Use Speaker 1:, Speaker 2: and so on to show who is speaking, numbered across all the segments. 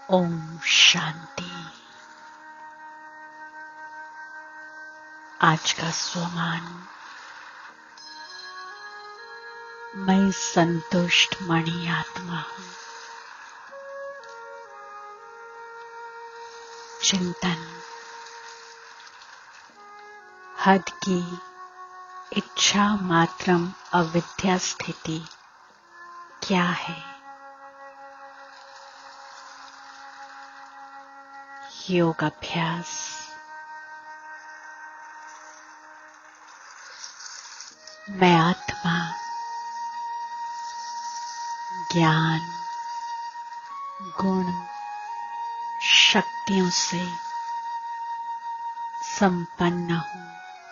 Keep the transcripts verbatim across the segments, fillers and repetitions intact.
Speaker 1: ओम शांति। आज का स्वमान, मैं संतुष्ट मणि आत्मा हूँ। चिंतन, हद की इच्छा मात्रम अविद्या स्थिति क्या है? योग अभ्यास। मैं आत्मा ज्ञान, गुण, शक्तियों से संपन्न हूँ।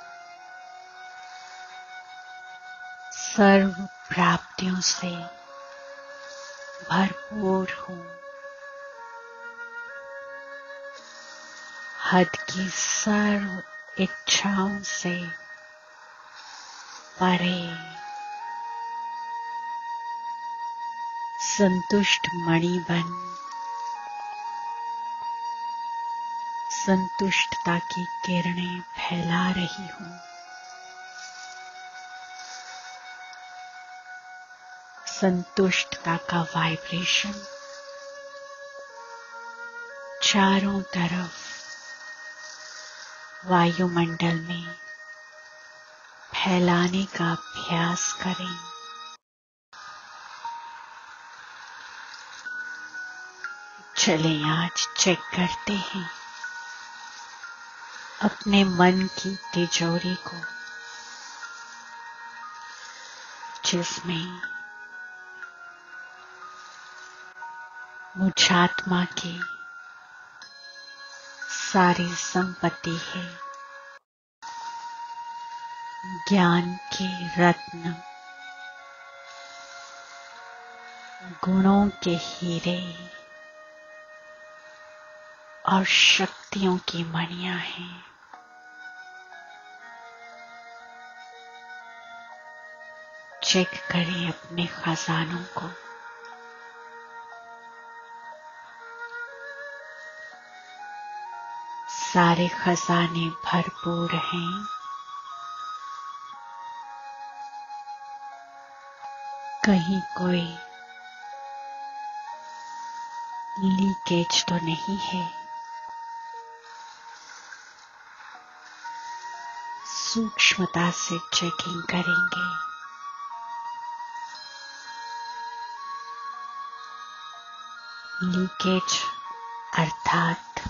Speaker 1: सर्व प्राप्तियों से भरपूर हूँ। हद की सर्व इच्छाओं से परे संतुष्ट मणि बन संतुष्टता की किरणें फैला रही हूँ। संतुष्टता का वाइब्रेशन चारों तरफ वायुमंडल में फैलाने का अभ्यास करें। चलें आज चेक करते हैं अपने मन की तिजोरी को, जिसमें मुझ आत्मा की सारी संपत्ति है। ज्ञान के रत्न, गुणों के हीरे और शक्तियों की मणियां हैं। चेक करें अपने खजानों को। सारे खजाने भरपूर हैं। कहीं कोई लीकेज तो नहीं है। सूक्ष्मता से चेकिंग करेंगे। लीकेज अर्थात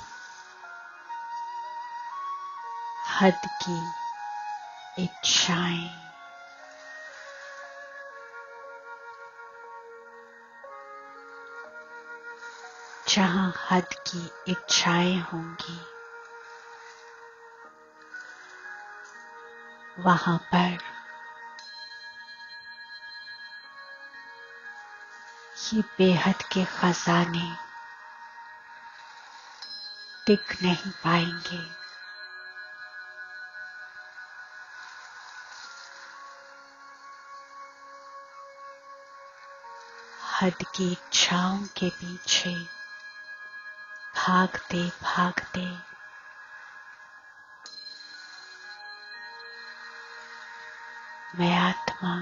Speaker 1: हद की इच्छाएं। जहां हद की इच्छाएं होंगी, वहां पर ये बेहद के खजाने टिक नहीं पाएंगे। हद की इच्छाओं के पीछे भागते भागते मैं आत्मा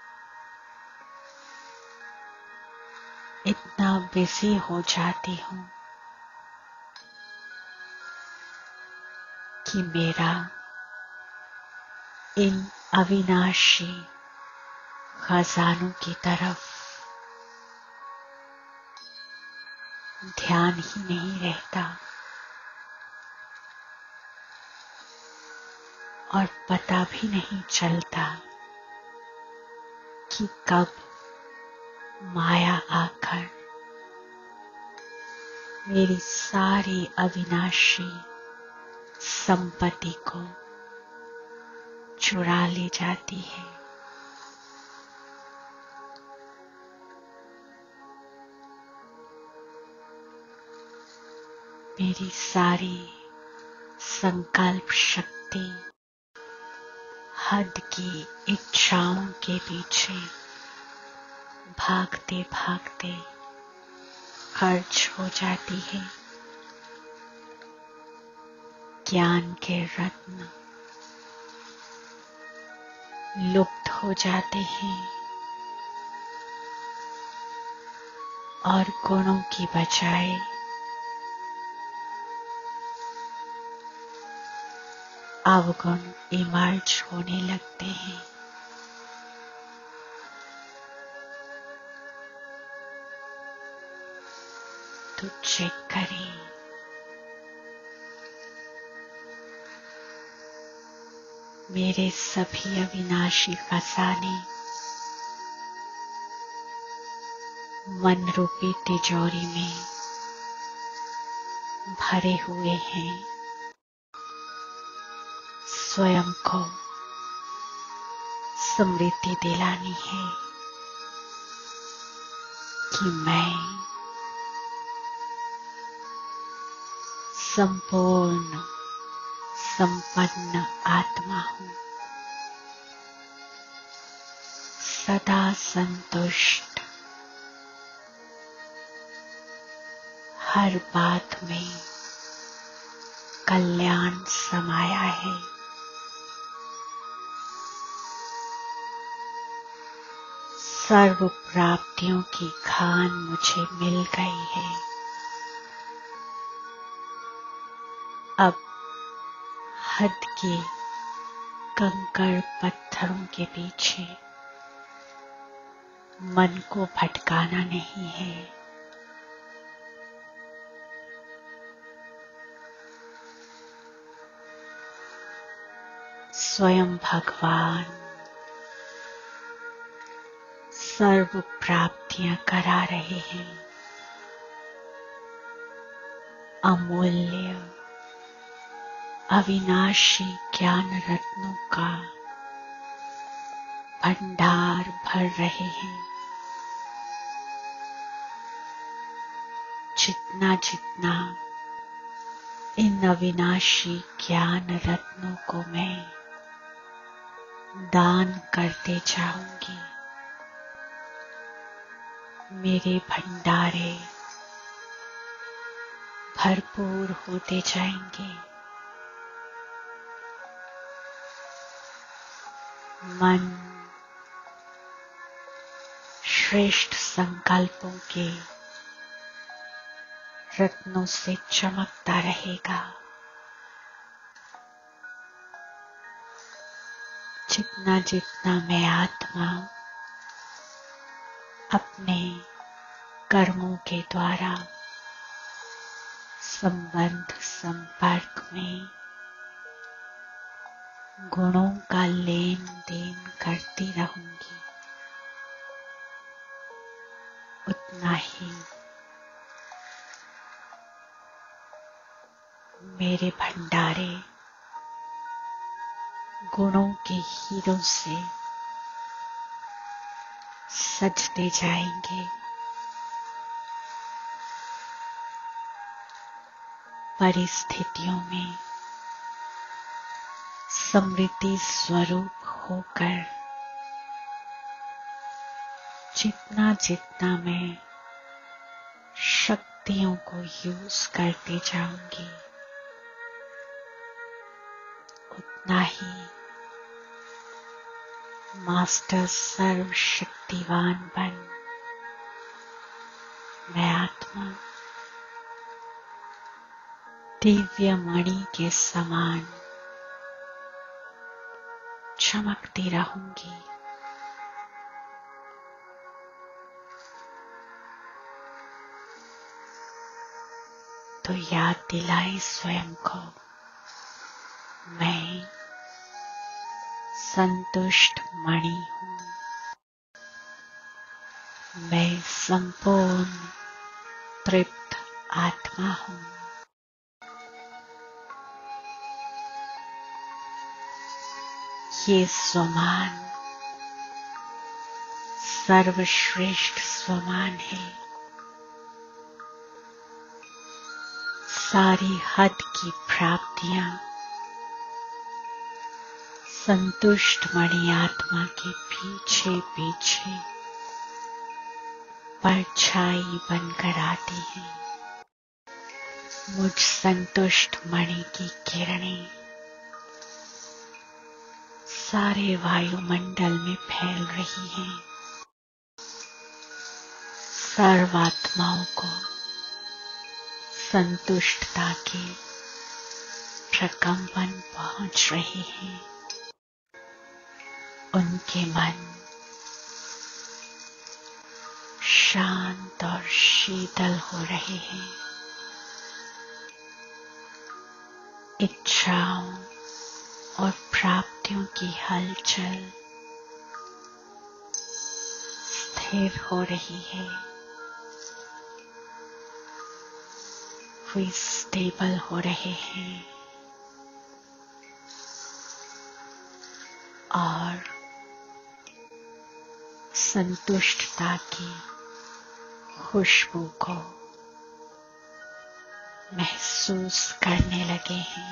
Speaker 1: इतना बिजी हो जाती हूँ कि मेरा इन अविनाशी खजानों की तरफ ध्यान ही नहीं रहता और पता भी नहीं चलता कि कब माया आकर मेरी सारी अविनाशी संपत्ति को चुरा ले जाती है। मेरी सारी संकल्प शक्ति हद की इच्छाओं के पीछे भागते भागते खर्च हो जाती है। ज्ञान के रत्न लुप्त हो जाते हैं और गुणों की बजाय अवगुण इमर्ज होने लगते हैं। तो चेक करें, मेरे सभी अविनाशी खजाने मन रूपी तिजोरी में भरे हुए हैं। स्वयं को स्मृति दिलानी है कि मैं संपूर्ण संपन्न आत्मा हूँ, सदा संतुष्ट, हर बात में कल्याण समाया है। सर्व प्राप्तियों की खान मुझे मिल गई है। अब हद के कंकड़ पत्थरों के पीछे मन को भटकाना नहीं है। स्वयं भगवान सर्व प्राप्तियां करा रहे हैं। अमूल्य अविनाशी ज्ञान रत्नों का भंडार भर रहे हैं। जितना जितना इन अविनाशी ज्ञान रत्नों को मैं दान करते जाऊंगी, मेरे भंडारे भरपूर होते जाएंगे। मन श्रेष्ठ संकल्पों के रत्नों से चमकता रहेगा। जितना जितना मैं आत्मा अपने कर्मों के द्वारा संबंध संपर्क में गुणों का लेन देन करती रहूंगी, उतना ही मेरे भंडारे गुणों के हीरों से सजते जाएंगे। परिस्थितियों में समृद्धि स्वरूप होकर जितना जितना मैं शक्तियों को यूज करते जाऊंगी, उतना ही मास्टर सर्वशक्तिवान बन मैं आत्मा दिव्य मणि के समान चमकती रहूंगी। तो याद दिलाए स्वयं को, मैं संतुष्ट मणि हूँ, मैं संपूर्ण तृप्त आत्मा हूँ। ये स्वमान सर्वश्रेष्ठ स्वमान है। सारी हद की प्राप्तियां संतुष्ट मणि आत्मा के पीछे पीछे परछाई बनकर आती हैं। मुझ संतुष्ट मणि की किरणें सारे वायुमंडल में फैल रही हैं। सर्वात्माओं को संतुष्टता के प्रकंपन पहुंच रहे हैं। उनके मन शांत और शीतल हो रहे हैं। इच्छाओं और प्राप्तियों की हलचल स्थिर हो रही है। वे स्टेबल हो रहे हैं और संतुष्टता की खुशबू को महसूस करने लगे हैं।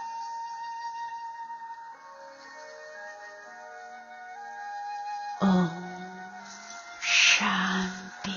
Speaker 1: Om Shanti.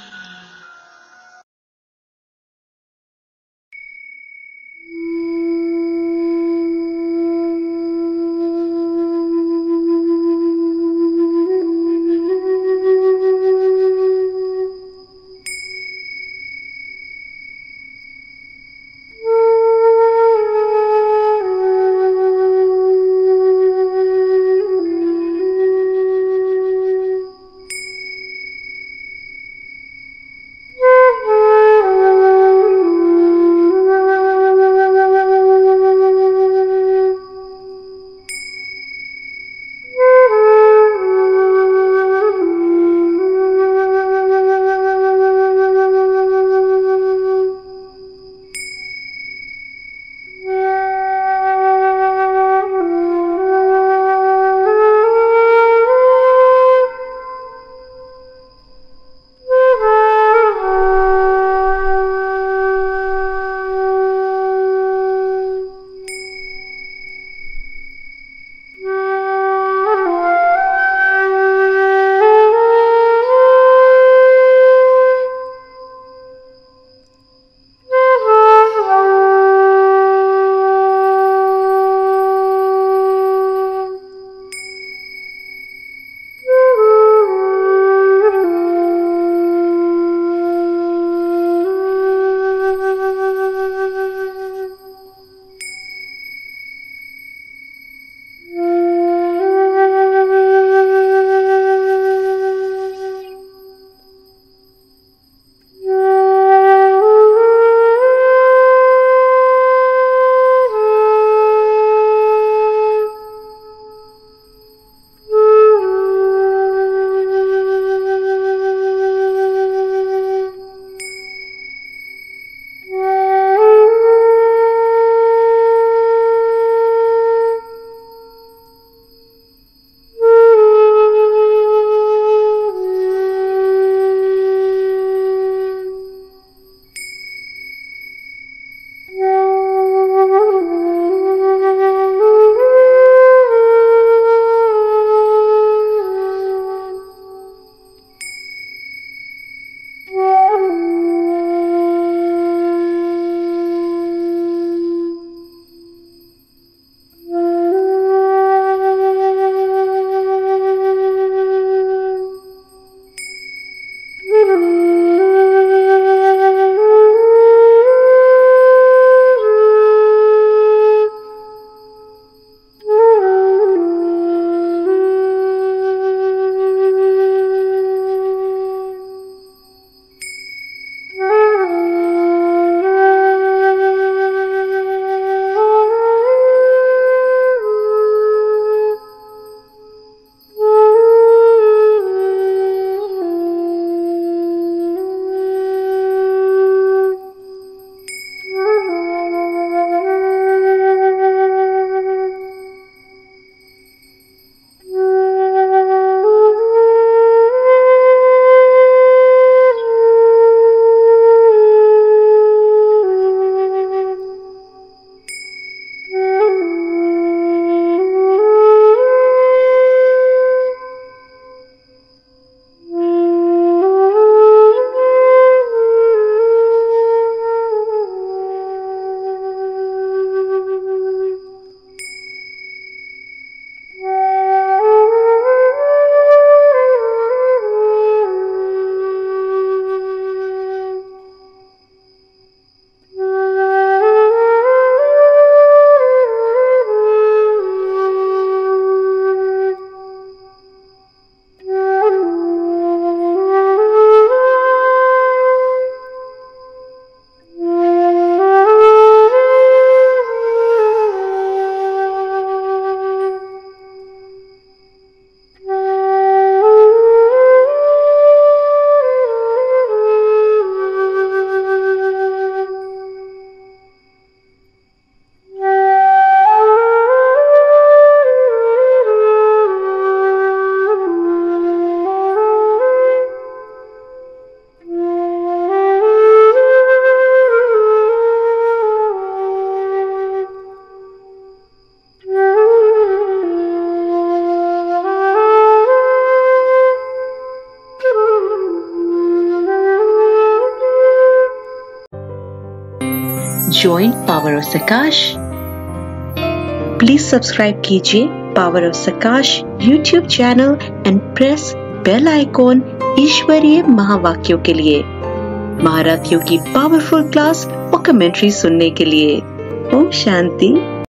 Speaker 2: Join Power of Sakash.
Speaker 3: Please subscribe कीजिए Power of Sakash YouTube channel and press bell icon ईश्वरीय महावाक्यों के लिए, महारथियों की पावरफुल क्लास और कमेंट्री सुनने के लिए। ओम शांति।